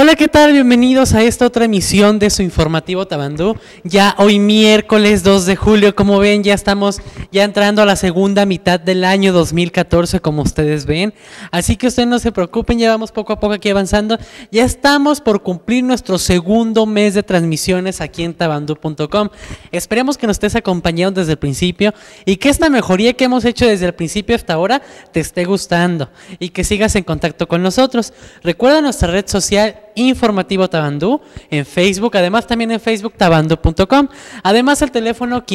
Hola, ¿qué tal? Bienvenidos a esta otra emisión de su informativo Tabandú. Ya hoy miércoles 2 de julio, como ven, ya estamos entrando a la segunda mitad del año 2014, como ustedes ven. Así que ustedes no se preocupen, ya vamos poco a poco aquí avanzando. Ya estamos por cumplir nuestro segundo mes de transmisiones aquí en tabandú.com. Esperemos que nos estés acompañando desde el principio y que esta mejoría que hemos hecho desde el principio hasta ahora te esté gustando y que sigas en contacto con nosotros. Recuerda nuestra red social Informativo Tabandú en Facebook, además también en Facebook tabandú.com, además el teléfono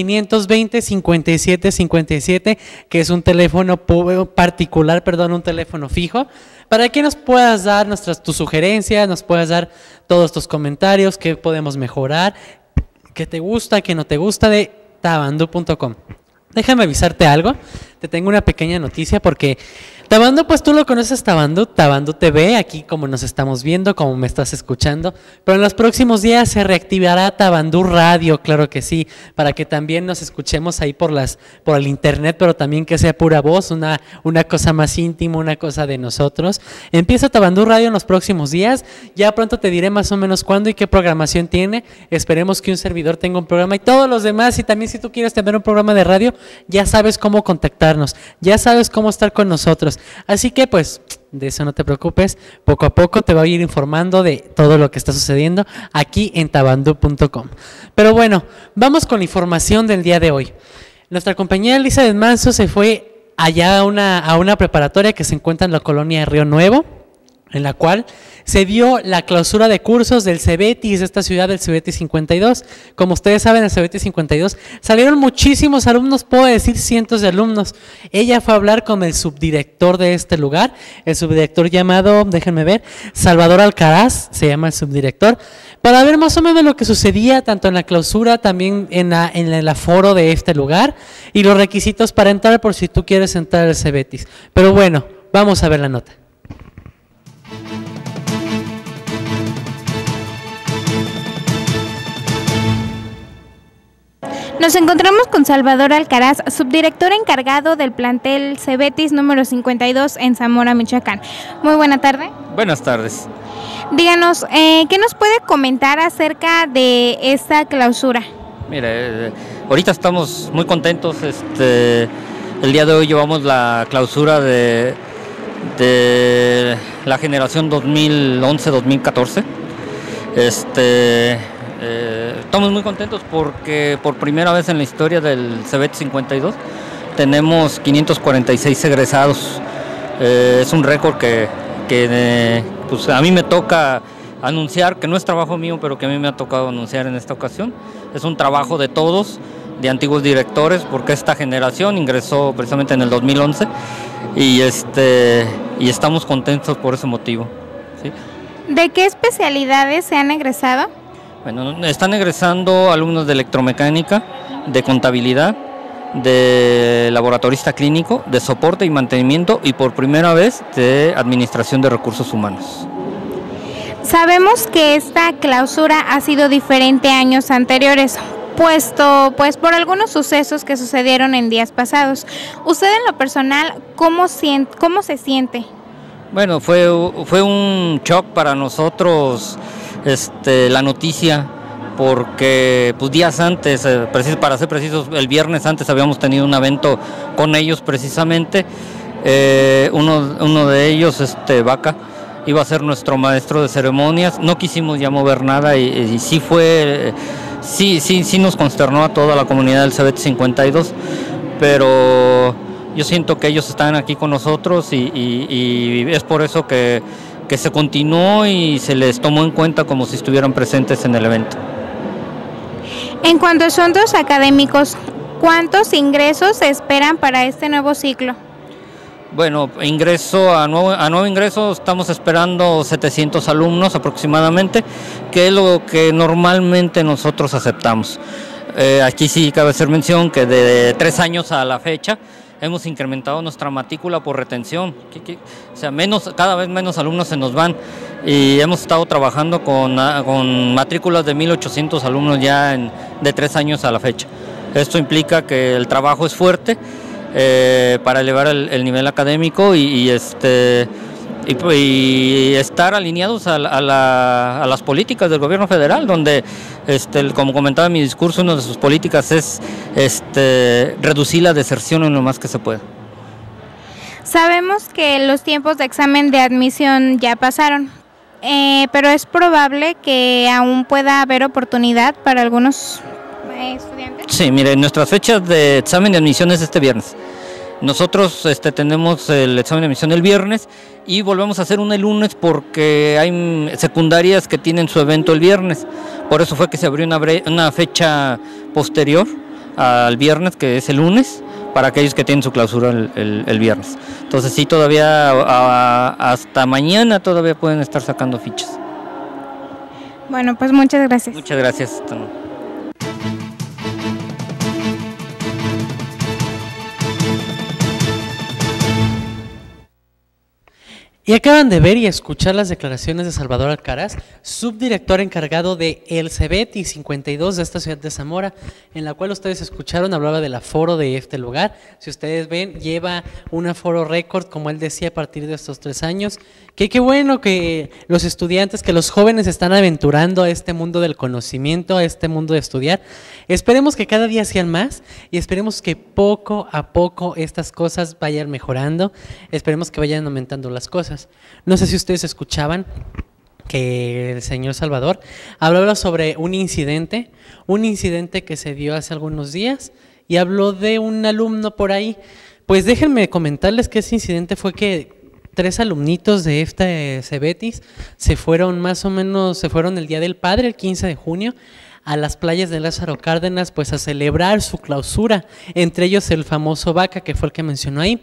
520-5757, que es un teléfono particular, un teléfono fijo, para que nos puedas dar tus sugerencias, nos puedas dar todos tus comentarios, qué podemos mejorar, qué te gusta, qué no te gusta de tabandú.com. Déjame avisarte algo, te tengo una pequeña noticia porque Tabandú, pues tú lo conoces, Tabandú TV, aquí como nos estamos viendo, como me estás escuchando, pero en los próximos días se reactivará Tabandú Radio, claro que sí, para que también nos escuchemos ahí por el internet, pero también que sea pura voz, una cosa más íntima, una cosa de nosotros. Empieza Tabandú Radio en los próximos días, ya pronto te diré más o menos cuándo y qué programación tiene, esperemos que un servidor tenga un programa y todos los demás, y también si tú quieres tener un programa de radio, ya sabes cómo contactarnos, ya sabes cómo estar con nosotros. Así que pues de eso no te preocupes, poco a poco te voy a ir informando de todo lo que está sucediendo aquí en tabandú.com. Pero bueno, vamos con la información del día de hoy. Nuestra compañera Elizabeth Manso se fue allá a una preparatoria que se encuentra en la colonia de Río Nuevo, en la cual se dio la clausura de cursos del Cebetis de esta ciudad, del Cebetis 52. Como ustedes saben, el Cebetis 52 salieron muchísimos alumnos, puedo decir cientos de alumnos. Ella fue a hablar con el subdirector de este lugar, el subdirector llamado, déjenme ver, Salvador Alcaraz, se llama el subdirector, para ver más o menos lo que sucedía tanto en la clausura, también en el aforo de este lugar y los requisitos para entrar por si tú quieres entrar al Cebetis. Pero bueno, vamos a ver la nota. Nos encontramos con Salvador Alcaraz, subdirector encargado del plantel Cebetis número 52 en Zamora, Michoacán. Muy buena tarde. Buenas tardes. Díganos, ¿qué nos puede comentar acerca de esta clausura? Mire, ahorita estamos muy contentos. El día de hoy llevamos la clausura de la generación 2011-2014. Estamos muy contentos porque por primera vez en la historia del Cebetis 52 tenemos 546 egresados. Es un récord que pues a mí me toca anunciar, que no es trabajo mío, pero que a mí me ha tocado anunciar en esta ocasión. Es un trabajo de todos, de antiguos directores, porque esta generación ingresó precisamente en el 2011 y estamos contentos por ese motivo, ¿sí? ¿De qué especialidades se han egresado? Bueno, están egresando alumnos de electromecánica, de contabilidad, de laboratorista clínico, de soporte y mantenimiento y por primera vez de administración de recursos humanos. Sabemos que esta clausura ha sido diferente a años anteriores, puesto pues por algunos sucesos que sucedieron en días pasados. Usted en lo personal, ¿cómo se siente? Bueno, fue un shock para nosotros la noticia, porque pues días antes, para ser precisos, el viernes antes habíamos tenido un evento con ellos precisamente. Uno de ellos, Vaca, iba a ser nuestro maestro de ceremonias. No quisimos ya mover nada y sí nos consternó a toda la comunidad del Cebetis 52, pero yo siento que ellos están aquí con nosotros y es por eso que se continuó y se les tomó en cuenta como si estuvieran presentes en el evento. En cuanto a asuntos académicos, ¿cuántos ingresos se esperan para este nuevo ciclo? Bueno, a nuevo ingreso estamos esperando 700 alumnos aproximadamente, que es lo que normalmente nosotros aceptamos. Aquí sí cabe hacer mención que de 3 años a la fecha hemos incrementado nuestra matrícula por retención, o sea, cada vez menos alumnos se nos van y hemos estado trabajando con matrículas de 1,800 alumnos ya de 3 años a la fecha. Esto implica que el trabajo es fuerte para elevar el nivel académico y y estar alineados a las políticas del gobierno federal, donde, como comentaba en mi discurso, una de sus políticas es reducir la deserción en lo más que se pueda. Sabemos que los tiempos de examen de admisión ya pasaron, pero es probable que aún pueda haber oportunidad para algunos estudiantes. Sí, mire, nuestras fechas de examen de admisión es este viernes. Nosotros tenemos el examen de admisión el viernes y volvemos a hacer uno el lunes porque hay secundarias que tienen su evento el viernes. Por eso fue que se abrió una fecha posterior al viernes, que es el lunes, para aquellos que tienen su clausura el viernes. Entonces sí, todavía hasta mañana todavía pueden estar sacando fichas. Bueno, pues muchas gracias. Muchas gracias. Y acaban de ver y escuchar las declaraciones de Salvador Alcaraz, subdirector encargado de El Cebetis 52 de esta ciudad de Zamora, en la cual ustedes escucharon, hablaba del aforo de este lugar. Si ustedes ven, lleva un aforo récord, como él decía, a partir de estos 3 años. Qué bueno que los estudiantes, que los jóvenes están aventurando a este mundo del conocimiento, a este mundo de estudiar. Esperemos que cada día sean más y esperemos que poco a poco estas cosas vayan mejorando. Esperemos que vayan aumentando las cosas. No sé si ustedes escuchaban que el señor Salvador hablaba sobre un incidente que se dio hace algunos días y habló de un alumno por ahí. Pues déjenme comentarles que ese incidente fue que 3 alumnitos de este Cebetis se fueron el Día del Padre, el 15 de junio, a las playas de Lázaro Cárdenas, pues a celebrar su clausura, entre ellos el famoso Vaca, que fue el que mencionó ahí.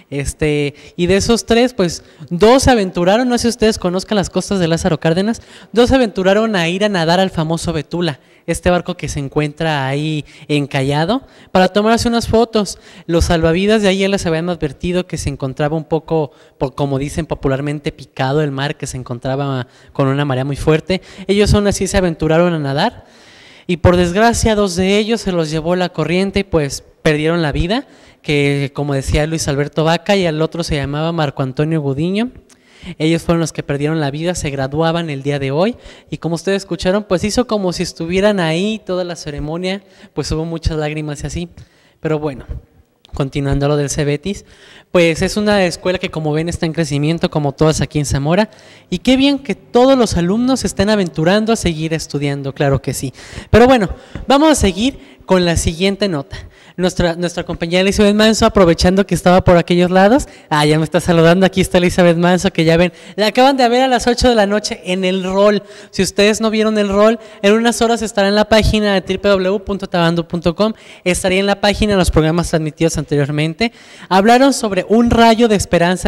Y de esos 3, pues 2 se aventuraron, no sé si ustedes conozcan las costas de Lázaro Cárdenas, 2 se aventuraron a ir a nadar al famoso Betula, este barco que se encuentra ahí encallado, para tomarse unas fotos. Los salvavidas de ahí ya les habían advertido que se encontraba un poco, como dicen popularmente, picado el mar, que se encontraba con una marea muy fuerte. Ellos aún así se aventuraron a nadar y por desgracia 2 de ellos se los llevó la corriente y pues perdieron la vida, que como decía Luis Alberto Vaca, y al otro se llamaba Marco Antonio Gudiño. Ellos fueron los que perdieron la vida, se graduaban el día de hoy y como ustedes escucharon, pues hizo como si estuvieran ahí toda la ceremonia, pues hubo muchas lágrimas y así, pero bueno. Continuando lo del Cebetis, pues es una escuela que como ven está en crecimiento como todas aquí en Zamora y qué bien que todos los alumnos estén aventurando a seguir estudiando, claro que sí. Pero bueno, vamos a seguir con la siguiente nota. Nuestra compañera Elizabeth Manso, aprovechando que estaba por aquellos lados, ya me está saludando, aquí está Elizabeth Manso, que ya ven, la acaban de ver a las 8 de la noche en el rol. Si ustedes no vieron el rol, en unas horas estará en la página de www.tabando.com, estaría en la página en los programas transmitidos anteriormente. Hablaron sobre un rayo de esperanza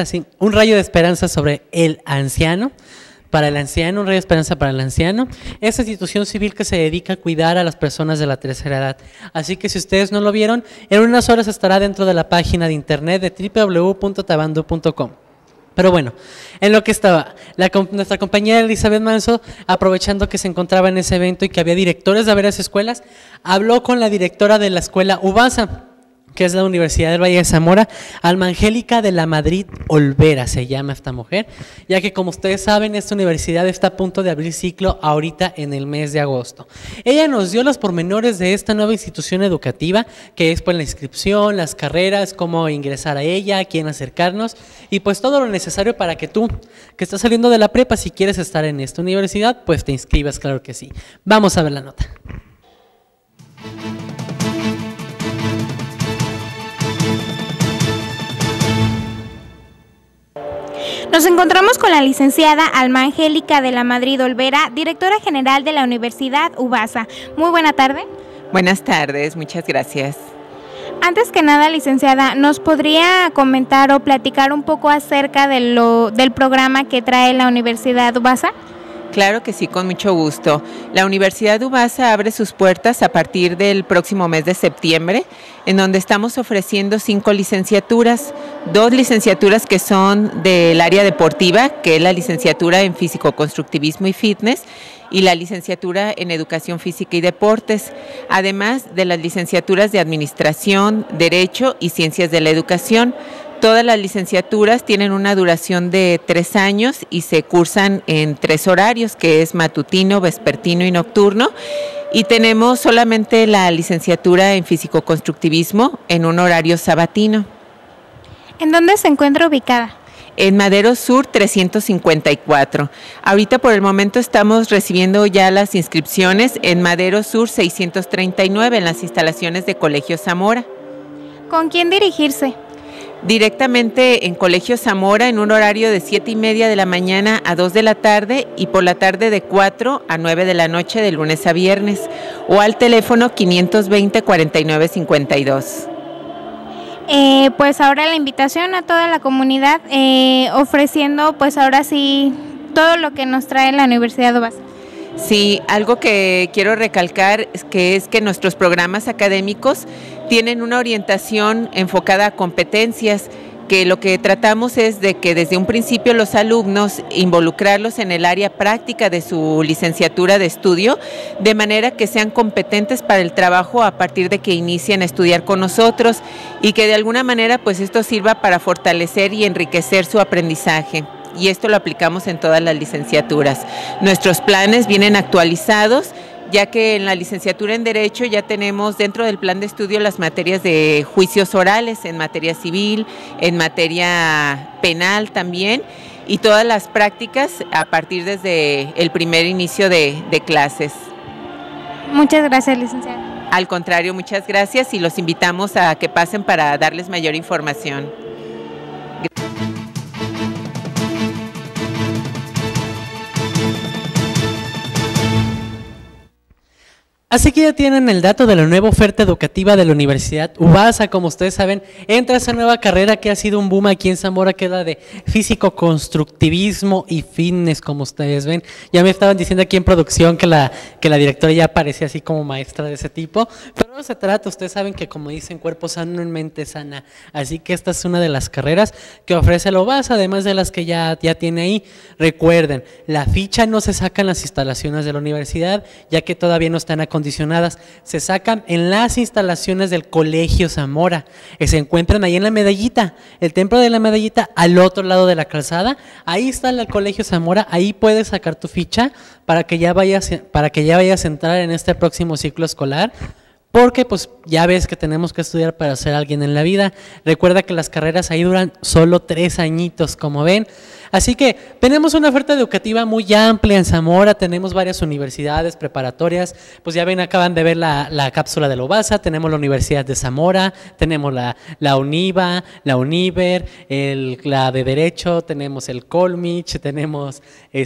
sobre el anciano. Para el anciano, un rayo de esperanza para el anciano, esta institución civil que se dedica a cuidar a las personas de la tercera edad. Así que si ustedes no lo vieron, en unas horas estará dentro de la página de internet de www.tabando.com. Pero bueno, en lo que estaba, nuestra compañera Elizabeth Manso, aprovechando que se encontraba en ese evento y que había directores de varias escuelas, habló con la directora de la escuela UBASA, que es la Universidad del Valle de Zamora, Alma Angélica de la Madrid Olvera, se llama esta mujer, ya que como ustedes saben, esta universidad está a punto de abrir ciclo ahorita en el mes de agosto. Ella nos dio los pormenores de esta nueva institución educativa, que es pues la inscripción, las carreras, cómo ingresar a ella, a quién acercarnos, y pues todo lo necesario para que tú, que estás saliendo de la prepa, si quieres estar en esta universidad, pues te inscribas, claro que sí. Vamos a ver la nota. Nos encontramos con la licenciada Alma Angélica de la Madrid Olvera, directora general de la Universidad UBASA. Muy buena tarde. Buenas tardes, muchas gracias. Antes que nada, licenciada, ¿nos podría comentar o platicar un poco acerca del programa que trae la Universidad UBASA? Claro que sí, con mucho gusto. La Universidad UBASA abre sus puertas a partir del próximo mes de septiembre, en donde estamos ofreciendo 5 licenciaturas, 2 licenciaturas que son del área deportiva, que es la licenciatura en Físico-Constructivismo y Fitness, y la licenciatura en Educación Física y Deportes, además de las licenciaturas de Administración, Derecho y Ciencias de la Educación. Todas las licenciaturas tienen una duración de 3 años y se cursan en 3 horarios, que es matutino, vespertino y nocturno. Y tenemos solamente la licenciatura en físico-constructivismo en un horario sabatino. ¿En dónde se encuentra ubicada? En Madero Sur 354. Ahorita por el momento estamos recibiendo ya las inscripciones en Madero Sur 639 en las instalaciones de Colegio Zamora. ¿Con quién dirigirse? Directamente en Colegio Zamora en un horario de 7:30 de la mañana a 2 de la tarde y por la tarde de 4 a 9 de la noche de lunes a viernes o al teléfono 520-4952. Pues ahora la invitación a toda la comunidad ofreciendo pues ahora sí todo lo que nos trae la Universidad de Ubasa. Sí, algo que quiero recalcar es que nuestros programas académicos tienen una orientación enfocada a competencias, que lo que tratamos es de que desde un principio los alumnos involucrarlos en el área práctica de su licenciatura de estudio, de manera que sean competentes para el trabajo a partir de que inicien a estudiar con nosotros y que de alguna manera pues esto sirva para fortalecer y enriquecer su aprendizaje. Y esto lo aplicamos en todas las licenciaturas. Nuestros planes vienen actualizados, ya que en la licenciatura en Derecho ya tenemos dentro del plan de estudio las materias de juicios orales, en materia civil, en materia penal también, y todas las prácticas a partir desde el primer inicio de clases. Muchas gracias, licenciada. Al contrario, muchas gracias y los invitamos a que pasen para darles mayor información. Así que ya tienen el dato de la nueva oferta educativa de la Universidad Ubasa. Como ustedes saben, entra esa nueva carrera que ha sido un boom aquí en Zamora, que es la de físico-constructivismo y fitness, como ustedes ven. Ya me estaban diciendo aquí en producción que la directora ya parecía así como maestra de ese tipo, pero no se trata, ustedes saben que como dicen, cuerpo sano en mente sana. Así que esta es una de las carreras que ofrece la Ubasa, además de las que ya tiene ahí. Recuerden, la ficha no se saca en las instalaciones de la universidad, ya que todavía no están acondicionadas, se sacan en las instalaciones del Colegio Zamora, que se encuentran ahí en la Medallita, el templo de la Medallita, al otro lado de la calzada. Ahí está el Colegio Zamora, ahí puedes sacar tu ficha para que ya vayas a entrar en este próximo ciclo escolar. Porque pues ya ves que tenemos que estudiar para ser alguien en la vida. Recuerda que las carreras ahí duran solo 3 añitos, como ven. Así que tenemos una oferta educativa muy amplia en Zamora, tenemos varias universidades preparatorias, pues ya ven, acaban de ver la cápsula de la Ubasa, tenemos la Universidad de Zamora, tenemos la UNIVA, la UNIVER, la de Derecho, tenemos el Colmich, tenemos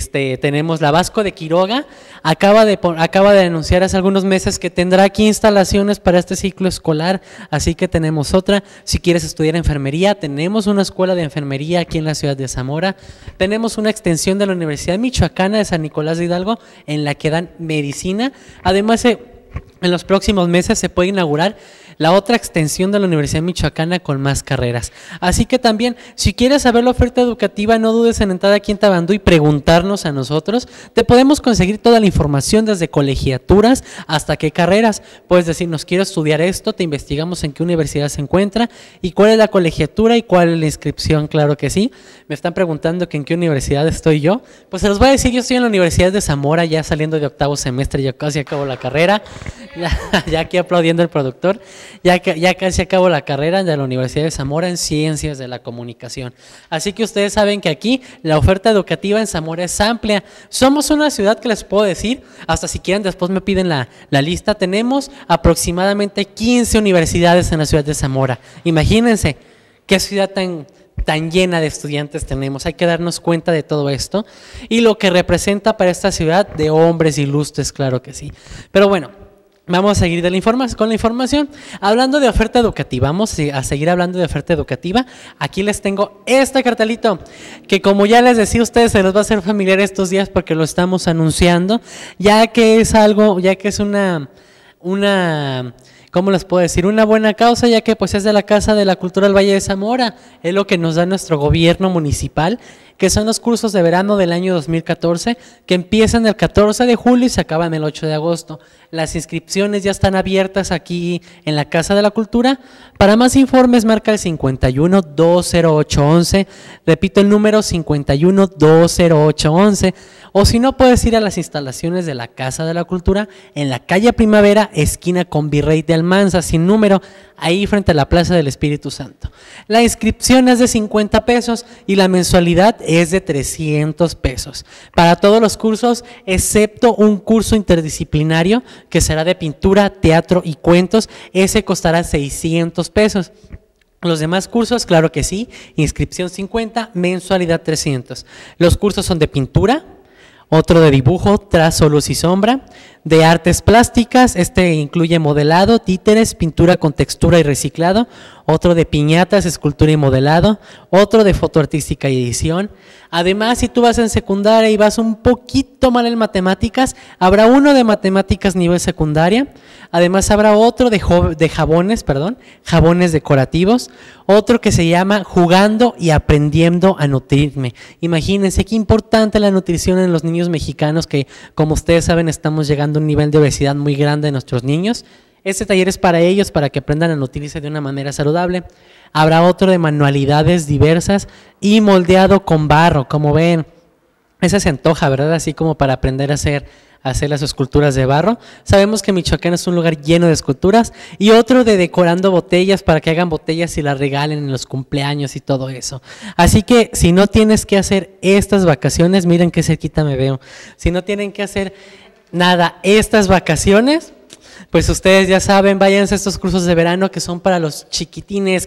la Vasco de Quiroga, acaba de anunciar hace algunos meses que tendrá aquí instalaciones para este ciclo escolar, así que tenemos otra. Si quieres estudiar enfermería, tenemos una escuela de enfermería aquí en la ciudad de Zamora. Tenemos una extensión de la Universidad Michoacana de San Nicolás de Hidalgo en la que dan medicina. Además, en los próximos meses se puede inaugurar la otra extensión de la Universidad Michoacana con más carreras. Así que también, si quieres saber la oferta educativa, no dudes en entrar aquí en Tabandú y preguntarnos a nosotros. Te podemos conseguir toda la información desde colegiaturas hasta qué carreras. Puedes decirnos, quiero estudiar esto, te investigamos en qué universidad se encuentra y cuál es la colegiatura y cuál es la inscripción. Claro que sí. Me están preguntando que en qué universidad estoy yo. Pues se los voy a decir, yo estoy en la Universidad de Zamora, ya saliendo de 8º semestre, ya casi acabo la carrera. Ya aquí aplaudiendo el productor. Ya casi acabo la carrera de la Universidad de Zamora en Ciencias de la Comunicación. Así que ustedes saben que aquí la oferta educativa en Zamora es amplia. Somos una ciudad que les puedo decir, hasta si quieren después me piden la lista, tenemos aproximadamente 15 universidades en la ciudad de Zamora. Imagínense qué ciudad tan llena de estudiantes tenemos. Hay que darnos cuenta de todo esto y lo que representa para esta ciudad de hombres ilustres, claro que sí. Pero bueno, vamos a seguir con la información. Hablando de oferta educativa, vamos a seguir hablando de oferta educativa. Aquí les tengo este cartelito, que como ya les decía a ustedes, se les va a hacer familiar estos días porque lo estamos anunciando, ya que es una ¿cómo les puedo decir? Una buena causa, ya que pues es de la Casa de la Cultura del Valle de Zamora, es lo que nos da nuestro gobierno municipal, que son los cursos de verano del año 2014, que empiezan el 14 de julio y se acaban el 8 de agosto. Las inscripciones ya están abiertas aquí en la Casa de la Cultura. Para más informes marca el 51-20811, repito el número 51-20811, o si no puedes ir a las instalaciones de la Casa de la Cultura en la calle Primavera, esquina con Virrey de Almanza, sin número, ahí frente a la Plaza del Espíritu Santo. La inscripción es de 50 pesos y la mensualidad es de 300 pesos. Para todos los cursos, excepto un curso interdisciplinario que será de pintura, teatro y cuentos, ese costará 600 pesos. Los demás cursos, claro que sí, inscripción 50, mensualidad 300. Los cursos son de pintura, otro de dibujo, trazo, luz y sombra, de artes plásticas, este incluye modelado, títeres, pintura con textura y reciclado, otro de piñatas, escultura y modelado, otro de foto artística y edición. Además, si tú vas en secundaria y vas un poquito mal en matemáticas, habrá uno de matemáticas nivel secundaria. Además, habrá otro de jabones decorativos, otro que se llama Jugando y Aprendiendo a Nutrirme. Imagínense qué importante la nutrición en los niños mexicanos, que como ustedes saben estamos llegando a un nivel de obesidad muy grande de nuestros niños. Este taller es para ellos, para que aprendan a nutrirse de una manera saludable. Habrá otro de manualidades diversas y moldeado con barro, como ven. Ese se antoja, ¿verdad? Así como para aprender a hacer las esculturas de barro. Sabemos que Michoacán es un lugar lleno de esculturas. Y otro de decorando botellas, para que hagan botellas y las regalen en los cumpleaños y todo eso. Así que si no tienes que hacer estas vacaciones, miren qué cerquita me veo. Si no tienen que hacer nada estas vacaciones, pues ustedes ya saben, váyanse a estos cursos de verano que son para los chiquitines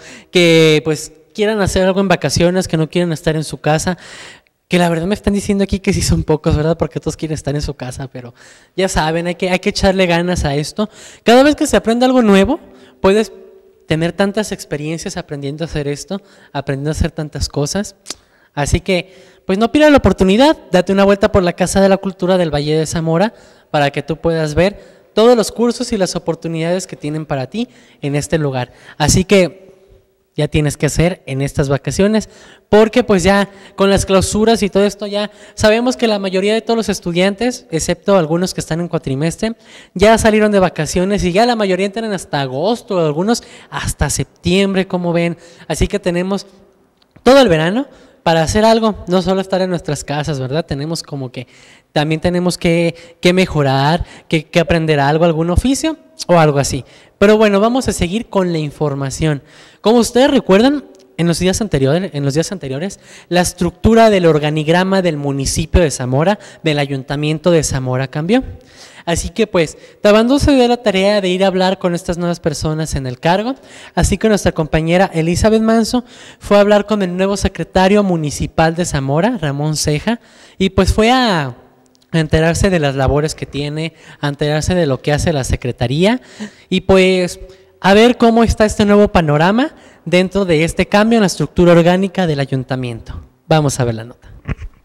que pues quieran hacer algo en vacaciones, que no quieren estar en su casa. Que la verdad me están diciendo aquí que sí son pocos, ¿verdad? Porque todos quieren estar en su casa, pero ya saben, hay que echarle ganas a esto. Cada vez que se aprende algo nuevo, puedes tener tantas experiencias aprendiendo a hacer esto, aprendiendo a hacer tantas cosas. Así que, pues no pierdas la oportunidad, date una vuelta por la Casa de la Cultura del Valle de Zamora para que tú puedas ver todos los cursos y las oportunidades que tienen para ti en este lugar. Así que ya tienes que hacer en estas vacaciones, porque pues ya con las clausuras y todo esto ya sabemos que la mayoría de todos los estudiantes, excepto algunos que están en cuatrimestre, ya salieron de vacaciones y ya la mayoría entran hasta agosto, algunos hasta septiembre, como ven. Así que tenemos todo el verano para hacer algo, no solo estar en nuestras casas, ¿verdad? Tenemos como que, también tenemos que mejorar, que aprender algo, algún oficio o algo así. Pero bueno, vamos a seguir con la información. Como ustedes recuerdan, en los días anteriores, la estructura del organigrama del municipio de Zamora, del ayuntamiento de Zamora, cambió. Así que pues, Tabandú se dio la tarea de ir a hablar con estas nuevas personas en el cargo, así que nuestra compañera Elizabeth Manso fue a hablar con el nuevo secretario municipal de Zamora, Ramón Ceja, y pues fue a enterarse de las labores que tiene, a enterarse de lo que hace la secretaría, y pues a ver cómo está este nuevo panorama dentro de este cambio en la estructura orgánica del ayuntamiento. Vamos a ver la nota.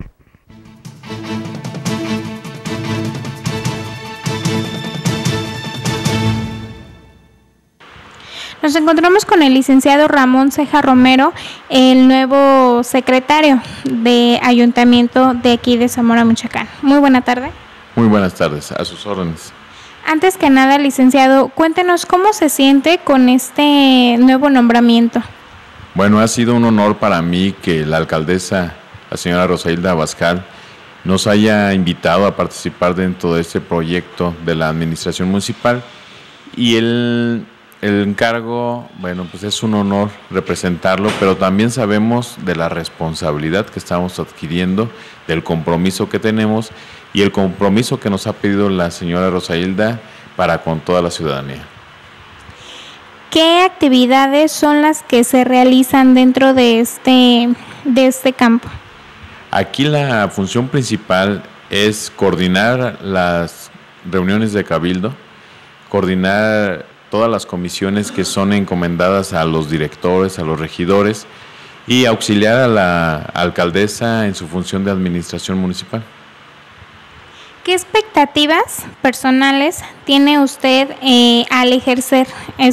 Nos encontramos con el licenciado Ramón Ceja Romero, el nuevo secretario de Ayuntamiento de aquí de Zamora, Michoacán. Muy buena tarde. Muy buenas tardes, a sus órdenes. Antes que nada, licenciado, cuéntenos cómo se siente con este nuevo nombramiento. Bueno, ha sido un honor para mí que la alcaldesa, la señora Rosailda Abascal, nos haya invitado a participar dentro de este proyecto de la administración municipal, y el encargo, bueno, pues es un honor representarlo, pero también sabemos de la responsabilidad que estamos adquiriendo, del compromiso que tenemos y el compromiso que nos ha pedido la señora Rosailda para con toda la ciudadanía. ¿Qué actividades son las que se realizan dentro de este campo? Aquí la función principal es coordinar las reuniones de cabildo, coordinar todas las comisiones que son encomendadas a los directores, a los regidores, y auxiliar a la alcaldesa en su función de administración municipal. ¿Qué expectativas personales tiene usted al ejercer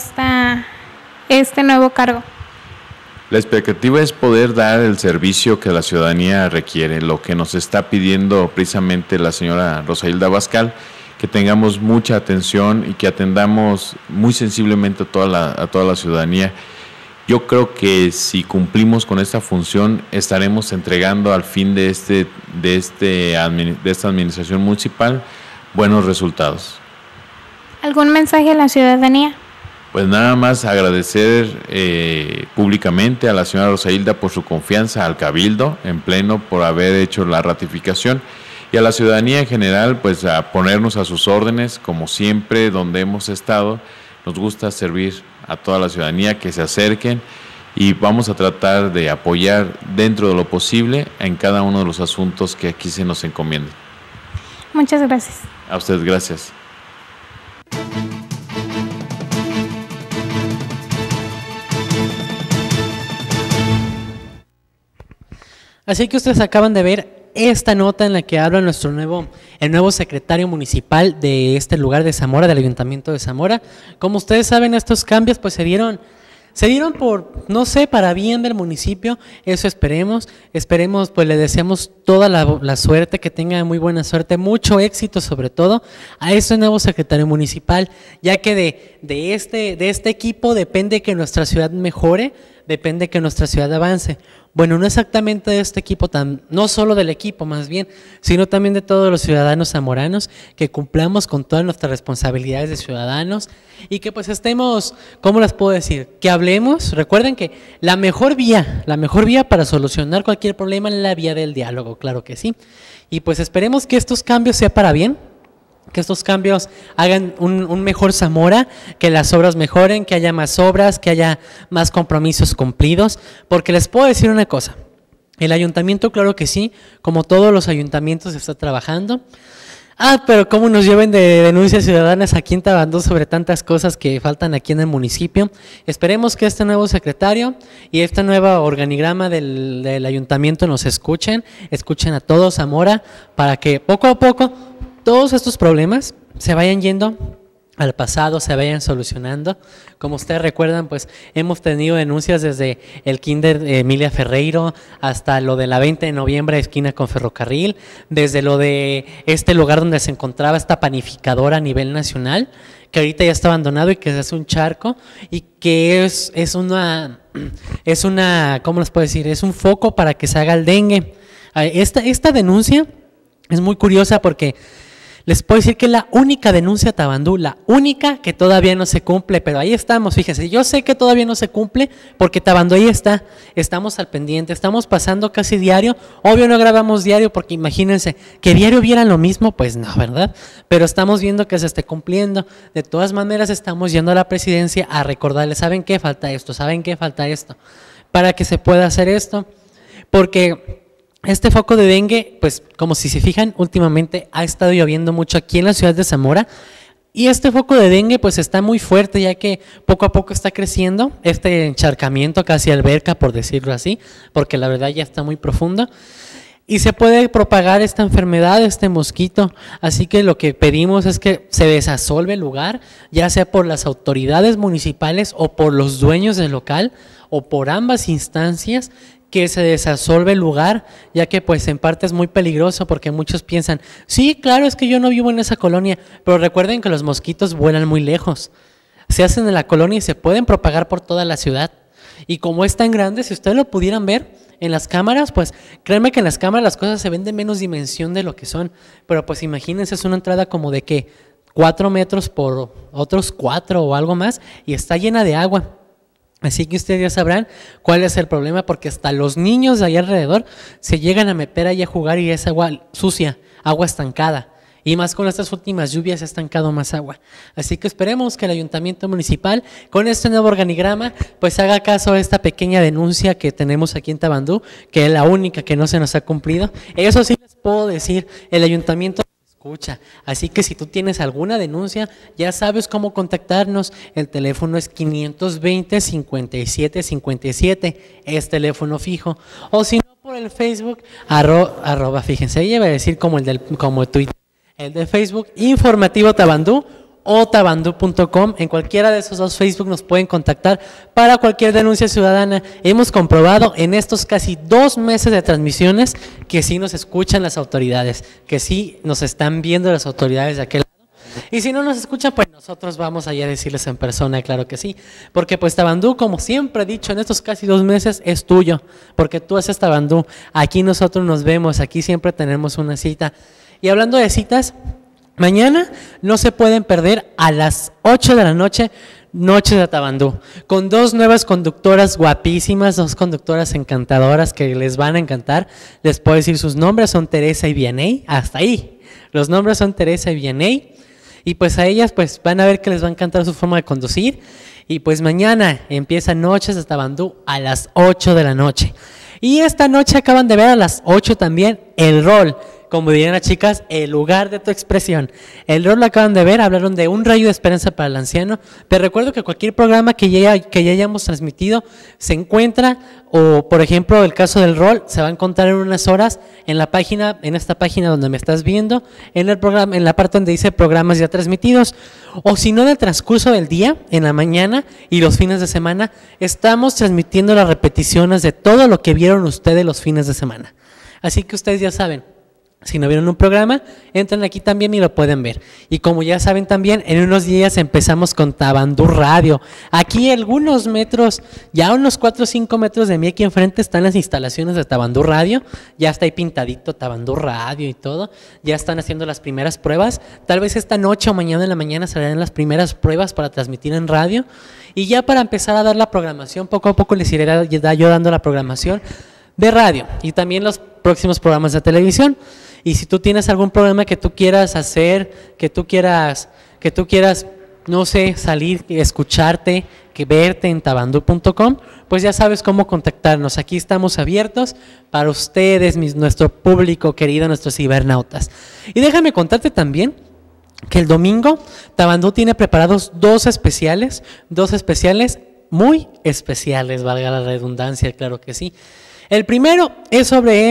este nuevo cargo? La expectativa es poder dar el servicio que la ciudadanía requiere, lo que nos está pidiendo precisamente la señora Rosailda Abascal, que tengamos mucha atención y que atendamos muy sensiblemente a toda la ciudadanía. Yo creo que si cumplimos con esta función, estaremos entregando al fin de esta administración municipal buenos resultados. ¿Algún mensaje a la ciudadanía? Pues nada más agradecer públicamente a la señora Rosailda por su confianza, al Cabildo en pleno por haber hecho la ratificación y a la ciudadanía en general, pues a ponernos a sus órdenes, como siempre, donde hemos estado. Nos gusta servir a toda la ciudadanía, que se acerquen y vamos a tratar de apoyar dentro de lo posible en cada uno de los asuntos que aquí se nos encomiendan. Muchas gracias. A usted, gracias. Así que ustedes acaban de ver esta nota en la que habla el nuevo secretario municipal de este lugar de Zamora, del Ayuntamiento de Zamora. Como ustedes saben, estos cambios pues se dieron por, no sé, para bien del municipio. Eso esperemos, pues le deseamos toda la suerte, que tenga muy buena suerte, mucho éxito sobre todo a este nuevo secretario municipal, ya que de este equipo depende que nuestra ciudad mejore, depende que nuestra ciudad avance. Bueno, no exactamente de este equipo, no solo del equipo más bien, sino también de todos los ciudadanos zamoranos, que cumplamos con todas nuestras responsabilidades de ciudadanos y que pues estemos, ¿cómo les puedo decir? Que hablemos. Recuerden que la mejor vía para solucionar cualquier problema es la vía del diálogo, claro que sí. Y pues esperemos que estos cambios sean para bien, que estos cambios hagan un mejor Zamora, que las obras mejoren, que haya más obras, que haya más compromisos cumplidos, porque les puedo decir una cosa, el ayuntamiento, claro que sí, como todos los ayuntamientos está trabajando. Pero cómo nos lleven de denuncias ciudadanas aquí en Tabandú sobre tantas cosas que faltan aquí en el municipio. Esperemos que este nuevo secretario y este nuevo organigrama del ayuntamiento nos escuchen a todos Zamora, para que poco a poco todos estos problemas se vayan yendo al pasado, se vayan solucionando. Como ustedes recuerdan, pues hemos tenido denuncias desde el Kinder Emilia Ferreiro hasta lo de la 20 de noviembre esquina con Ferrocarril, desde lo de este lugar donde se encontraba esta panificadora a nivel nacional, que ahorita ya está abandonado y que se hace un charco y que es una, ¿cómo les puedo decir? Es un foco para que se haga el dengue. Esta denuncia es muy curiosa porque les puedo decir que es la única denuncia a Tabandú, la única que todavía no se cumple, pero ahí estamos, fíjense, yo sé que todavía no se cumple porque Tabandú ahí está, estamos al pendiente, estamos pasando casi diario, obvio no grabamos diario porque imagínense, que diario vieran lo mismo, pues no, ¿verdad? Pero estamos viendo que se esté cumpliendo, de todas maneras estamos yendo a la presidencia a recordarles, ¿saben qué? Falta esto, ¿saben qué? Falta esto, para que se pueda hacer esto, porque este foco de dengue, pues como si se fijan, últimamente ha estado lloviendo mucho aquí en la ciudad de Zamora y este foco de dengue pues está muy fuerte, ya que poco a poco está creciendo este encharcamiento, casi alberca por decirlo así, porque la verdad ya está muy profundo y se puede propagar esta enfermedad, este mosquito. Así que lo que pedimos es que se desasolve el lugar, ya sea por las autoridades municipales o por los dueños del local o por ambas instancias, que se desasolve el lugar, ya que pues en parte es muy peligroso porque muchos piensan, sí, claro, es que yo no vivo en esa colonia, pero recuerden que los mosquitos vuelan muy lejos, se hacen en la colonia y se pueden propagar por toda la ciudad, y como es tan grande, si ustedes lo pudieran ver en las cámaras, pues créanme que en las cámaras las cosas se ven de menos dimensión de lo que son, pero pues imagínense, es una entrada como de que 4 metros por otros 4 o algo más, y está llena de agua. Así que ustedes ya sabrán cuál es el problema, porque hasta los niños de ahí alrededor se llegan a meter ahí a jugar y es agua sucia, agua estancada. Y más con estas últimas lluvias se ha estancado más agua. Así que esperemos que el ayuntamiento municipal, con este nuevo organigrama, pues haga caso a esta pequeña denuncia que tenemos aquí en Tabandú, que es la única que no se nos ha cumplido. Eso sí les puedo decir, el ayuntamiento escucha. Así que si tú tienes alguna denuncia, ya sabes cómo contactarnos. El teléfono es 520-5757, es teléfono fijo. O si no, por el Facebook, arroba, fíjense, ahí iba a decir como el Twitter. El de Facebook, Informativo Tabandú o tabandú.com. En cualquiera de esos dos Facebook nos pueden contactar para cualquier denuncia ciudadana. Hemos comprobado en estos casi 2 meses de transmisiones que sí nos escuchan las autoridades, que sí nos están viendo las autoridades de aquel lado. Y si no nos escuchan, pues nosotros vamos allá a decirles en persona, claro que sí. Porque pues Tabandú, como siempre he dicho, en estos casi 2 meses es tuyo, porque tú haces Tabandú. Aquí nosotros nos vemos, aquí siempre tenemos una cita. Y hablando de citas, mañana no se pueden perder a las 8 de la noche, Noches de Tabandú, con 2 nuevas conductoras guapísimas, 2 conductoras encantadoras que les van a encantar. Les puedo decir sus nombres, son Teresa y Vianey, hasta ahí. Los nombres son Teresa y Vianey. Y pues a ellas pues van a ver que les va a encantar su forma de conducir. Y pues mañana empieza Noches de Tabandú a las 8 de la noche. Y esta noche acaban de ver a las 8 también El Rol. Como dirían las chicas, el lugar de tu expresión. El rol lo acaban de ver, hablaron de un rayo de esperanza para el anciano. Pero recuerdo que cualquier programa que ya hayamos transmitido se encuentra, o por ejemplo el caso del rol, se va a encontrar en unas horas en la página, en esta página donde me estás viendo, en el programa, en la parte donde dice programas ya transmitidos. O si no, en el transcurso del día, en la mañana y los fines de semana, estamos transmitiendo las repeticiones de todo lo que vieron ustedes los fines de semana. Así que ustedes ya saben. Si no vieron un programa, entran aquí también y lo pueden ver. Y como ya saben también, en unos días empezamos con Tabandú Radio. Aquí algunos metros, ya unos 4 o 5 metros de mí aquí enfrente están las instalaciones de Tabandú Radio. Ya está ahí pintadito Tabandú Radio y todo. Ya están haciendo las primeras pruebas. Tal vez esta noche o mañana en la mañana se harán las primeras pruebas para transmitir en radio. Y ya para empezar a dar la programación, poco a poco les iré yo dando la programación de radio y también los próximos programas de televisión. Y si tú tienes algún programa que tú quieras hacer, que tú quieras, no sé, salir y escucharte, que verte en tabandú.com, pues ya sabes cómo contactarnos. Aquí estamos abiertos para ustedes, nuestro público querido, nuestros cibernautas. Y déjame contarte también que el domingo Tabandú tiene preparados 2 especiales muy especiales, valga la redundancia, claro que sí. El primero es sobre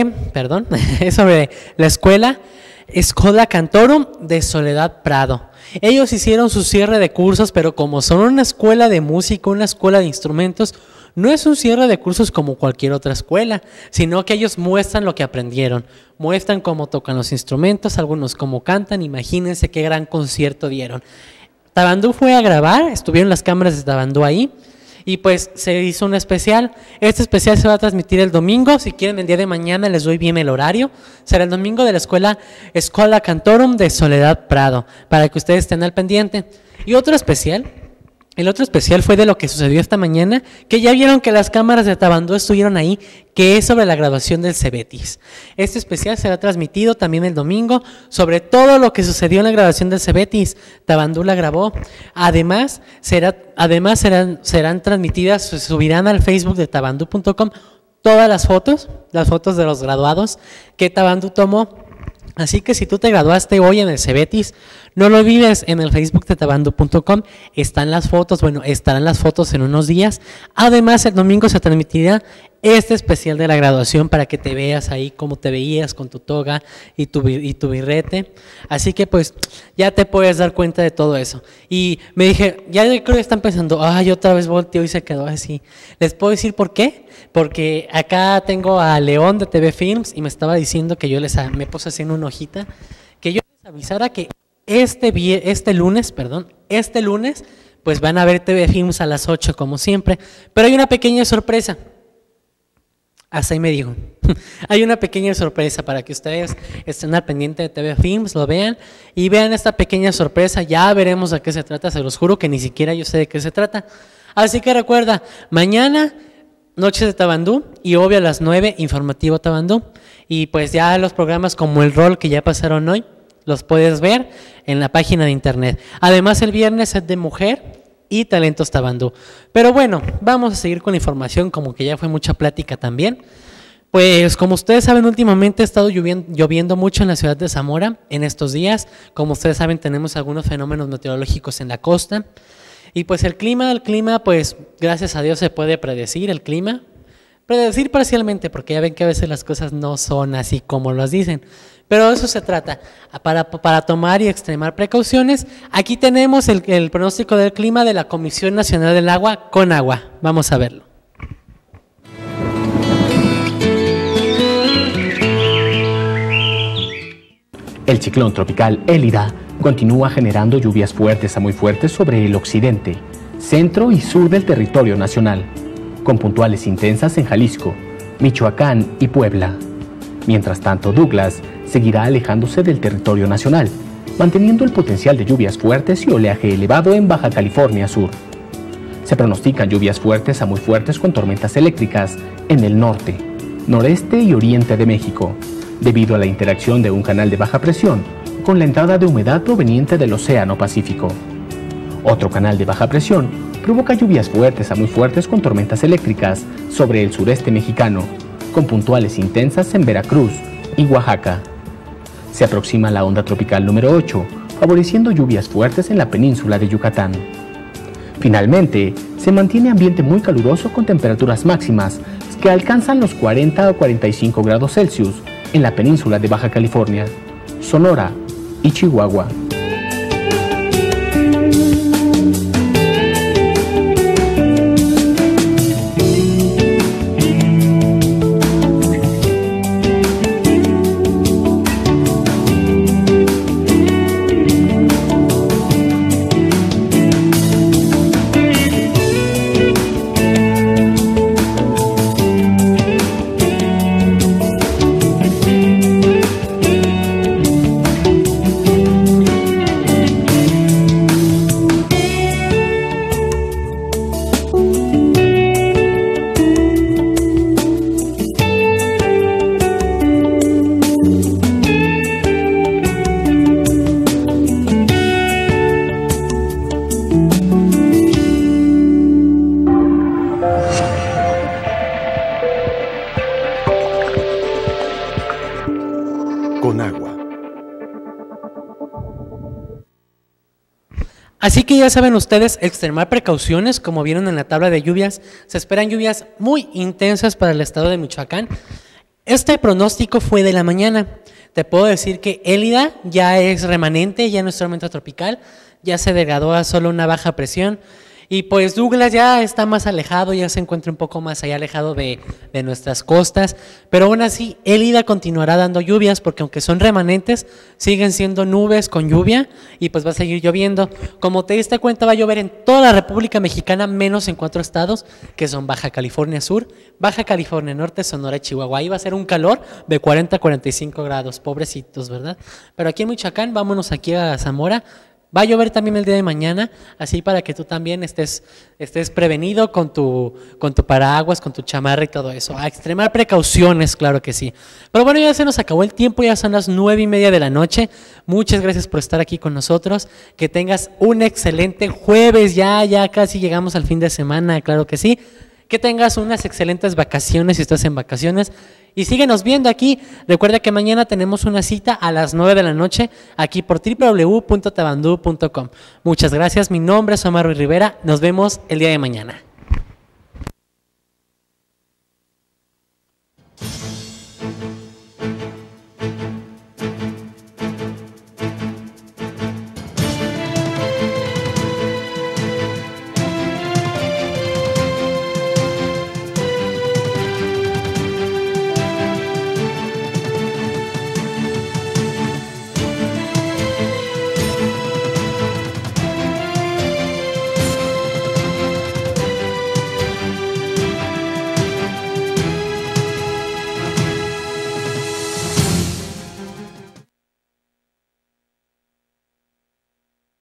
la Escola Cantorum de Soledad Prado. Ellos hicieron su cierre de cursos, pero como son una escuela de música, una escuela de instrumentos, no es un cierre de cursos como cualquier otra escuela, sino que ellos muestran lo que aprendieron, muestran cómo tocan los instrumentos, algunos cómo cantan. Imagínense qué gran concierto dieron. Tabandú fue a grabar, estuvieron las cámaras de Tabandú ahí. Y pues se hizo un especial. Este especial se va a transmitir el domingo. Si quieren, el día de mañana les doy bien el horario. Será el domingo de la Escola Cantorum de Soledad Prado, para que ustedes estén al pendiente. Y otro especial. El otro especial fue de lo que sucedió esta mañana, que ya vieron que las cámaras de Tabandú estuvieron ahí, que es sobre la graduación del Cebetis. Este especial será transmitido también el domingo, sobre todo lo que sucedió en la graduación del Cebetis. Tabandú la grabó. Además serán transmitidas, se subirán al Facebook de tabandú.com todas las fotos de los graduados que Tabandú tomó. Así que si tú te graduaste hoy en el Cebetis, no lo olvides, en el Facebook de tabandú.com estarán las fotos en unos días. Además, el domingo se transmitirá este especial de la graduación para que te veas ahí como te veías con tu toga y tu birrete. Así que pues ya te puedes dar cuenta de todo eso. Y me dije, ya creo que están pensando, ay, otra vez volteó y se quedó así. ¿Les puedo decir por qué? Porque acá tengo a León de TV Films y me estaba diciendo que yo me puse haciendo una hojita, que yo les avisara que este lunes, pues van a ver TV Films a las 8 como siempre, pero hay una pequeña sorpresa. Hasta ahí me dijo. Hay una pequeña sorpresa para que ustedes estén al pendiente de TV Films, lo vean y vean esta pequeña sorpresa. Ya veremos de qué se trata, se los juro que ni siquiera yo sé de qué se trata. Así que recuerda, mañana Noches de Tabandú y obvio a las 9 Informativo Tabandú. Y pues ya los programas como El Rol que ya pasaron hoy, los puedes ver en la página de internet. Además el viernes es de mujer y Talentos Tabandú. Pero bueno, vamos a seguir con la información, como que ya fue mucha plática también. Pues como ustedes saben, últimamente ha estado lloviendo mucho en la ciudad de Zamora en estos días. Como ustedes saben, tenemos algunos fenómenos meteorológicos en la costa. Y pues el clima, pues gracias a Dios se puede predecir el clima. predecir parcialmente, porque ya ven que a veces las cosas no son así como las dicen. Pero de eso se trata, para tomar y extremar precauciones. Aquí tenemos el pronóstico del clima de la Comisión Nacional del Agua, Conagua. Vamos a verlo. El ciclón tropical Élida continúa generando lluvias fuertes a muy fuertes sobre el occidente, centro y sur del territorio nacional, con puntuales intensas en Jalisco, Michoacán y Puebla. Mientras tanto, Douglas seguirá alejándose del territorio nacional, manteniendo el potencial de lluvias fuertes y oleaje elevado en Baja California Sur. Se pronostican lluvias fuertes a muy fuertes con tormentas eléctricas en el norte, noreste y oriente de México, debido a la interacción de un canal de baja presión con la entrada de humedad proveniente del Océano Pacífico. Otro canal de baja presión provoca lluvias fuertes a muy fuertes con tormentas eléctricas sobre el sureste mexicano, con puntuales intensas en Veracruz y Oaxaca. Se aproxima la onda tropical número 8, favoreciendo lluvias fuertes en la península de Yucatán. Finalmente, se mantiene ambiente muy caluroso con temperaturas máximas que alcanzan los 40 o 45 grados Celsius en la península de Baja California, Sonora y Chihuahua. Conagua. Así que ya saben ustedes, extremar precauciones, como vieron en la tabla de lluvias, se esperan lluvias muy intensas para el estado de Michoacán. Este pronóstico fue de la mañana. Te puedo decir que Élida ya es remanente, ya no es tormenta tropical, ya se degradó a solo una baja presión. Y pues Douglas ya está más alejado, ya se encuentra un poco más allá alejado de nuestras costas, pero aún así Élida continuará dando lluvias porque aunque son remanentes, siguen siendo nubes con lluvia y pues va a seguir lloviendo. Como te diste cuenta, va a llover en toda la República Mexicana, menos en 4 estados, que son Baja California Sur, Baja California Norte, Sonora y Chihuahua. Ahí va a ser un calor de 40 a 45 grados, pobrecitos, ¿verdad? Pero aquí en Michoacán, vámonos aquí a Zamora. Va a llover también el día de mañana, así para que tú también estés prevenido con tu paraguas, con tu chamarra y todo eso. A extremar precauciones, claro que sí. Pero bueno, ya se nos acabó el tiempo, ya son las 9:30 de la noche. Muchas gracias por estar aquí con nosotros. Que tengas un excelente jueves, ya casi llegamos al fin de semana, claro que sí. Que tengas unas excelentes vacaciones si estás en vacaciones. Y síguenos viendo aquí. Recuerda que mañana tenemos una cita a las 9 de la noche aquí por www.tabandú.com. Muchas gracias. Mi nombre es Omar Ruiz Rivera. Nos vemos el día de mañana.